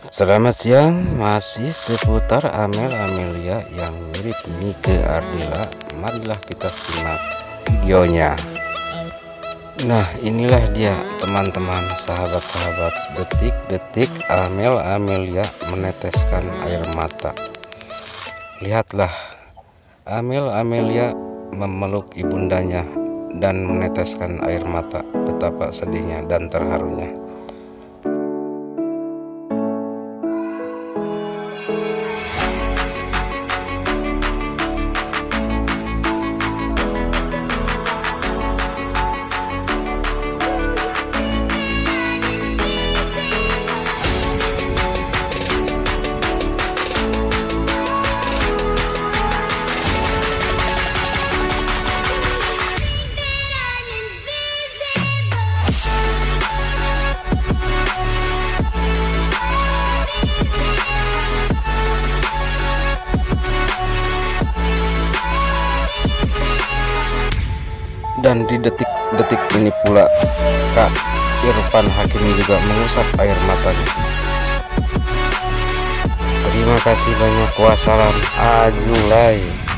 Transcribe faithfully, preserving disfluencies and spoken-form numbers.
Selamat siang, masih seputar Amel Amelia yang mirip Nike Ardilla. Marilah kita simak videonya. Nah, inilah dia teman-teman, sahabat-sahabat, detik-detik Amel Amelia meneteskan air mata. Lihatlah, Amel Amelia memeluk ibundanya dan meneteskan air mata. Betapa sedihnya dan terharunya. Dan di detik-detik ini pula Kak Irfan Hakimi juga mengusap air matanya. Terima kasih banyak, wassalam, ajulai.